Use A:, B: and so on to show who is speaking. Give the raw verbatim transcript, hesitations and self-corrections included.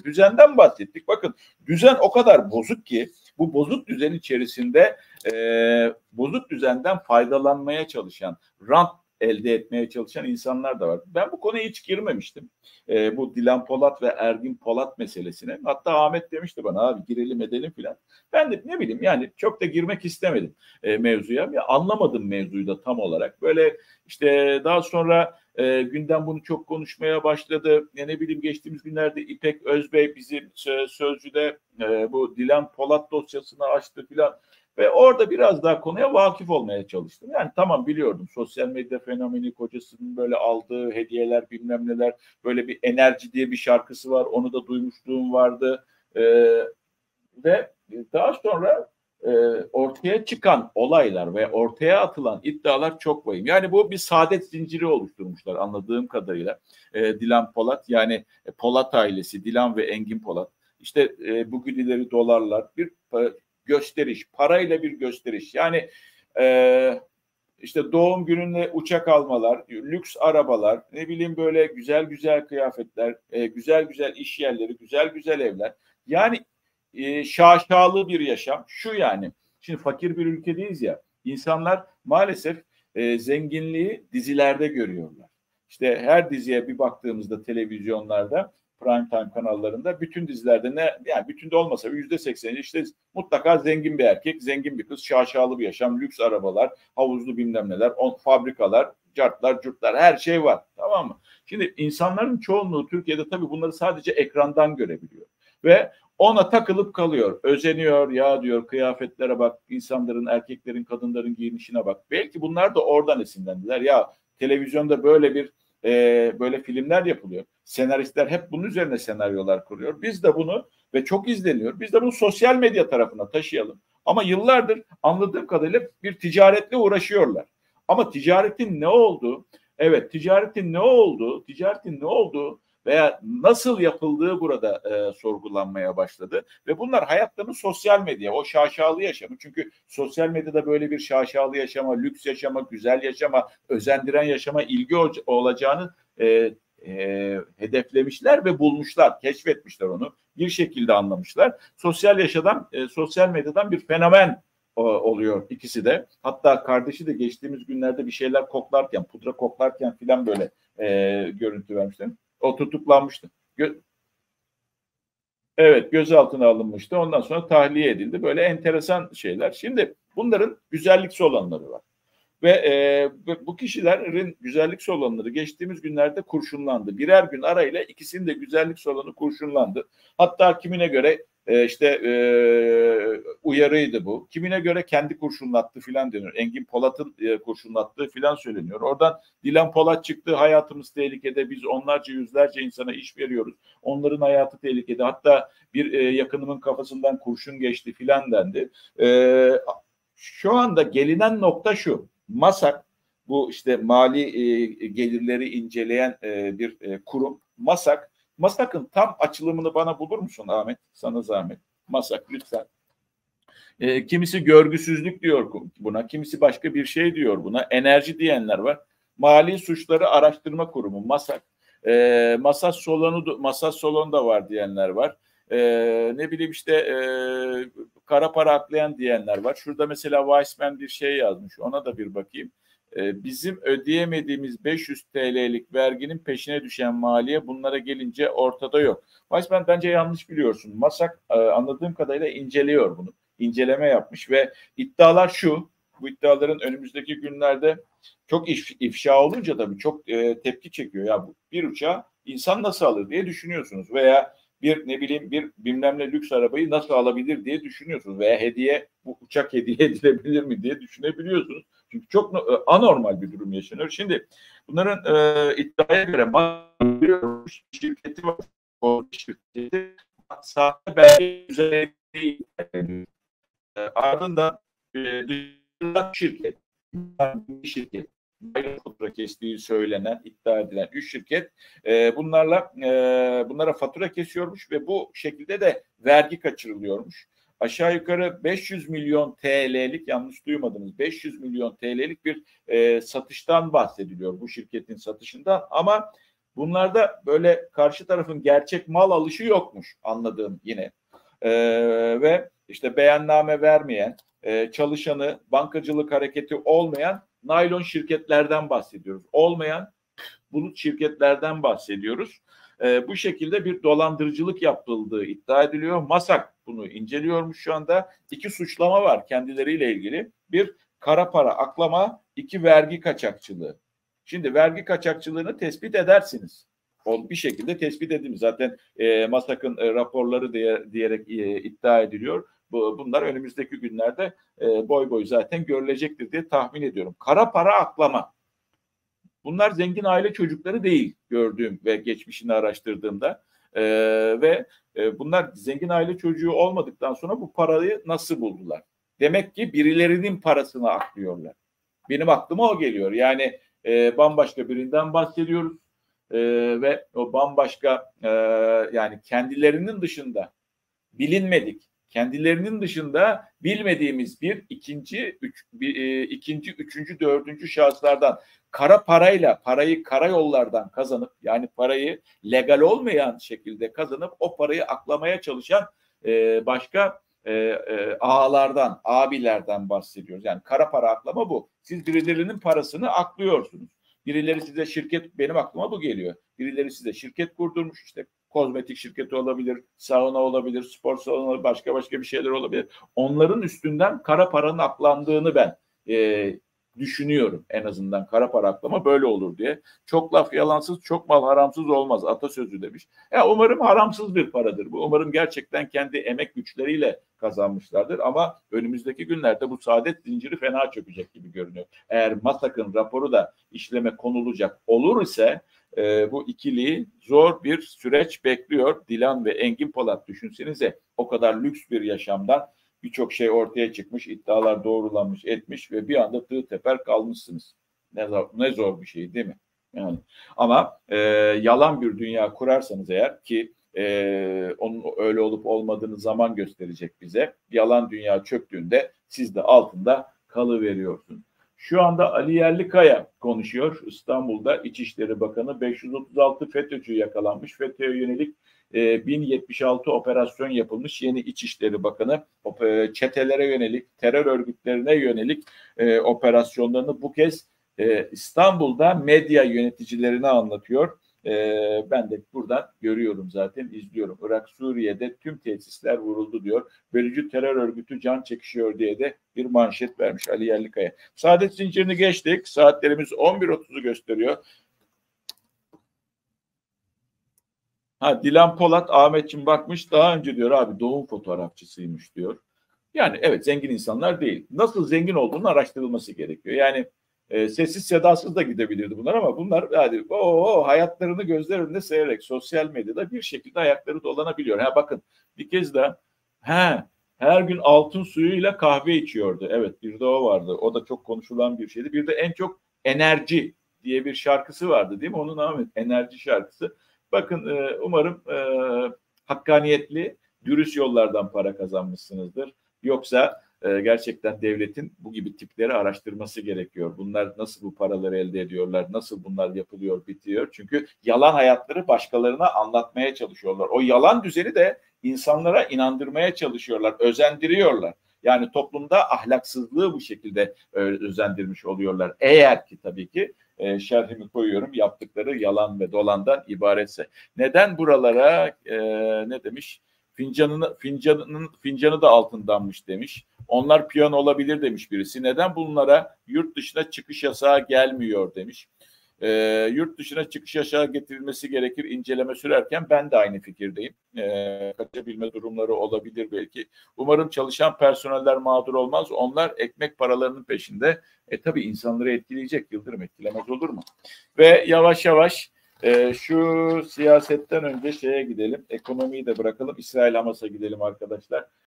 A: düzenden bahsettik. Bakın düzen o kadar bozuk ki bu bozuk düzen içerisinde e, bozuk düzenden faydalanmaya çalışan, rant elde etmeye çalışan insanlar da var. Ben bu konuya hiç girmemiştim. E, bu Dilan Polat ve Ergin Polat meselesine. Hatta Ahmet demişti bana abi girelim edelim filan. Ben de ne bileyim yani çok da girmek istemedim e, mevzuya. Ya, anlamadım mevzuyu da tam olarak. Böyle işte daha sonra e, gündem bunu çok konuşmaya başladı. Ya, ne bileyim geçtiğimiz günlerde İpek Özbey bizim Sözcü'de e, bu Dilan Polat dosyasını açtı filan. Ve orada biraz daha konuya vakıf olmaya çalıştım. Yani tamam biliyordum sosyal medya fenomeni, kocasının böyle aldığı hediyeler bilmem neler, böyle bir Enerji diye bir şarkısı var, onu da duymuşluğum vardı. Ee, ve daha sonra e, ortaya çıkan olaylar ve ortaya atılan iddialar çok vahim. Yani bu bir saadet zinciri oluşturmuşlar anladığım kadarıyla. E, Dilan Polat yani Polat ailesi, Dilan ve Engin Polat. İşte e, bugün ileri dolarlar bir gösteriş, parayla bir gösteriş. Yani e, işte doğum gününe uçak almalar, lüks arabalar, ne bileyim böyle güzel güzel kıyafetler, e, güzel güzel iş yerleri, güzel güzel evler. Yani e, şaşalı bir yaşam. Şu yani, şimdi fakir bir ülkedeyiz ya, insanlar maalesef e, zenginliği dizilerde görüyorlar. İşte her diziye bir baktığımızda televizyonlarda, prime time kanallarında bütün dizilerde ne yani bütün de olmasa yüzde sekseni işte mutlaka zengin bir erkek, zengin bir kız, şaşalı bir yaşam, lüks arabalar, havuzlu bilmem neler, on, fabrikalar, cartlar, curtlar her şey var. Tamam mı? Şimdi insanların çoğunluğu Türkiye'de tabii bunları sadece ekrandan görebiliyor. Ve ona takılıp kalıyor. Özeniyor ya diyor kıyafetlere bak, insanların, erkeklerin, kadınların giyinişine bak. Belki bunlar da oradan esinlendiler. Ya televizyonda böyle bir e, böyle filmler yapılıyor. Senaristler hep bunun üzerine senaryolar kuruyor. Biz de bunu ve çok izleniyor. Biz de bunu sosyal medya tarafına taşıyalım. Ama yıllardır anladığım kadarıyla bir ticaretle uğraşıyorlar. Ama ticaretin ne olduğu, evet ticaretin ne olduğu, ticaretin ne olduğu veya nasıl yapıldığı burada e, sorgulanmaya başladı. Ve bunlar hayatlarının sosyal medya, o şaşalı yaşamı. Çünkü sosyal medyada böyle bir şaşalı yaşama, lüks yaşama, güzel yaşama, özendiren yaşama ilgi olacağını e, e, hedeflemişler ve bulmuşlar, keşfetmişler onu. Bir şekilde anlamışlar. Sosyal yaşadan, e, sosyal medyadan bir fenomen o, oluyor ikisi de. Hatta kardeşi de geçtiğimiz günlerde bir şeyler koklarken, pudra koklarken filan böyle e, görüntü vermişler. O tutuklanmıştı. Gö- evet, gözaltına alınmıştı. Ondan sonra tahliye edildi. Böyle enteresan şeyler. Şimdi bunların güzellik olanları var. Ve e, bu kişilerin güzellik salonları geçtiğimiz günlerde kurşunlandı. Birer gün arayla ikisinin de güzellik salonu kurşunlandı. Hatta kimine göre e, işte e, uyarıydı bu. Kimine göre kendi kurşunlattı filan deniyor. Engin Polat'ın e, kurşunlattığı filan söyleniyor. Oradan Dilan Polat çıktı, hayatımız tehlikede, biz onlarca yüzlerce insana iş veriyoruz. Onların hayatı tehlikede. Hatta bir e, yakınımın kafasından kurşun geçti filan dendi. E, şu anda gelinen nokta şu. MASAK, bu işte mali e, gelirleri inceleyen e, bir e, kurum. MASAK, MASAK'ın tam açılımını bana bulur musun Ahmet? Sana zahmet. MASAK lütfen. E, kimisi görgüsüzlük diyor buna, kimisi başka bir şey diyor buna. Enerji diyenler var. Mali Suçları Araştırma Kurumu MASAK. E, Masas Solonu, Masas Solon da var diyenler var. E, ne bileyim işte e, kara para aklayan diyenler var. Şurada mesela Weissman bir şey yazmış. Ona da bir bakayım. E, bizim ödeyemediğimiz beş yüz T L'lik verginin peşine düşen maliye bunlara gelince ortada yok. Weissman bence yanlış biliyorsun. MASAK e, anladığım kadarıyla inceliyor bunu. İnceleme yapmış ve iddialar şu. Bu iddiaların önümüzdeki günlerde çok if, ifşa olunca tabii çok e, tepki çekiyor. Ya bu bir uçağı insan nasıl alır diye düşünüyorsunuz veya bir ne bileyim bir bilmem ne lüks arabayı nasıl alabilir diye düşünüyorsunuz veya hediye bu uçak hediye edilebilir mi diye düşünebiliyorsunuz. Çünkü çok anormal bir durum yaşanıyor. Şimdi bunların e, iddiaya göre bir şirketi var. O şirketi sahte belge üzerinde e, ardından e, şirket bir şirket fatura kestiği söylenen, iddia edilen üç şirket e, bunlarla e, bunlara fatura kesiyormuş ve bu şekilde de vergi kaçırılıyormuş. Aşağı yukarı beş yüz milyon T L'lik, yanlış duymadınız, beş yüz milyon T L'lik bir e, satıştan bahsediliyor, bu şirketin satışından, ama Bunlarda böyle karşı tarafın gerçek mal alışı yokmuş anladığım yine. Ee, ve işte beyanname vermeyen, e, çalışanı, bankacılık hareketi olmayan naylon şirketlerden bahsediyoruz. Olmayan bulut şirketlerden bahsediyoruz. E, bu şekilde bir dolandırıcılık yapıldığı iddia ediliyor. MASAK bunu inceliyormuş şu anda. İki suçlama var kendileriyle ilgili. Bir, kara para aklama, iki, vergi kaçakçılığı. Şimdi vergi kaçakçılığını tespit edersiniz. O bir şekilde tespit edilmiş. Zaten e, MASAK'ın e, raporları diye, diyerek e, iddia ediliyor. Bu, bunlar önümüzdeki günlerde e, boy boy zaten görülecektir diye tahmin ediyorum. Kara para aklama. Bunlar zengin aile çocukları değil gördüğüm ve geçmişini araştırdığımda. Ee, ve e, bunlar zengin aile çocuğu olmadıktan sonra bu parayı nasıl buldular? Demek ki birilerinin parasını aklıyorlar. Benim aklıma o geliyor. Yani e, bambaşka birinden bahsediyoruz. E, ve o bambaşka e, yani kendilerinin dışında bilinmedik, kendilerinin dışında bilmediğimiz bir ikinci, üç, bir, e, ikinci, üçüncü, dördüncü şahıslardan kara parayla, parayı karayollardan kazanıp yani parayı legal olmayan şekilde kazanıp o parayı aklamaya çalışan e, başka e, e, ağalardan, abilerden bahsediyoruz. Yani kara para aklama bu. Siz birilerinin parasını aklıyorsunuz. Birileri size şirket, benim aklıma bu geliyor. Birileri size şirket kurdurmuş, işte kozmetik şirketi olabilir, sauna olabilir, spor salonu olabilir, başka başka bir şeyler olabilir. Onların üstünden kara paranın aklandığını ben e, düşünüyorum en azından. Kara para aklama böyle olur diye. Çok laf yalansız, çok mal haramsız olmaz atasözü demiş. Ya umarım haramsız bir paradır bu. Umarım gerçekten kendi emek güçleriyle kazanmışlardır ama önümüzdeki günlerde bu saadet zinciri fena çökecek gibi görünüyor. Eğer MASAK'ın raporu da işleme konulacak olur ise e, bu ikiliyi zor bir süreç bekliyor. Dilan ve Engin Polat düşünsenize o kadar lüks bir yaşamdan birçok şey ortaya çıkmış, iddialar doğrulanmış, etmiş ve bir anda tığ teper kalmışsınız. Ne zor, ne zor bir şey değil mi? Yani ama e, yalan bir dünya kurarsanız eğer ki e, onun öyle olup olmadığını zaman gösterecek bize. Yalan dünya çöktüğünde siz de altında kalıveriyorsunuz. Şu anda Ali Yerlikaya konuşuyor. İstanbul'da İçişleri Bakanı beş yüz otuz altı FETÖ'cü yakalanmış. FETÖ'ye yönelik e, bin yetmiş altı operasyon yapılmış. Yeni İçişleri Bakanı e, çetelere yönelik, terör örgütlerine yönelik e, operasyonlarını bu kez e, İstanbul'da medya yöneticilerine anlatıyor. Ee, ben de buradan görüyorum zaten, izliyorum. Irak, Suriye'de tüm tesisler vuruldu diyor. Bölücü terör örgütü can çekişiyor diye de bir manşet vermiş Ali Yerlikaya. Saadet zincirini geçtik. Saatlerimiz on bir otuzu gösteriyor. Ha, Dilan Polat, Ahmetciğim bakmış daha önce diyor abi doğum fotoğrafçısıymış diyor. Yani evet, zengin insanlar değil. Nasıl zengin olduğunu araştırılması gerekiyor. Yani e, sessiz sedasız da gidebilirdi bunlar ama bunlar yani o hayatlarını gözler önünde seyrederek sosyal medyada bir şekilde ayakları dolanabiliyor. Ha bakın bir kez daha he, her gün altın suyuyla kahve içiyordu. Evet, bir de o vardı. O da çok konuşulan bir şeydi. Bir de en çok Enerji diye bir şarkısı vardı değil mi? Onun Ahmet Enerji şarkısı. Bakın e, umarım e, hakkaniyetli, dürüst yollardan para kazanmışsınızdır. Yoksa e, gerçekten devletin bu gibi tipleri araştırması gerekiyor. Bunlar nasıl bu paraları elde ediyorlar, nasıl bunlar yapılıyor, bitiyor. Çünkü yalan hayatları başkalarına anlatmaya çalışıyorlar. O yalan düzeni de insanlara inandırmaya çalışıyorlar, özendiriyorlar. Yani toplumda ahlaksızlığı bu şekilde e, özendirmiş oluyorlar. Eğer ki tabii ki e, şerhimi koyuyorum, yaptıkları yalan ve dolandan ibaretse. Neden buralara e, ne demiş? Fincanını, fincanının fincanı da altındanmış demiş. Onlar piyon olabilir demiş birisi. Neden bunlara yurt dışına çıkış yasağı gelmiyor demiş. E, yurt dışına çıkış yasağı getirilmesi gerekir inceleme sürerken ben de aynı fikirdeyim. E, kaçabilme durumları olabilir belki. Umarım çalışan personeller mağdur olmaz. Onlar ekmek paralarının peşinde. E tabii insanları etkileyecek. Yıldırım etkilemez olur mu? Ve yavaş yavaş e, şu siyasetten önce şeye gidelim. Ekonomiyi de bırakalım. İsrail Hamas'a gidelim arkadaşlar.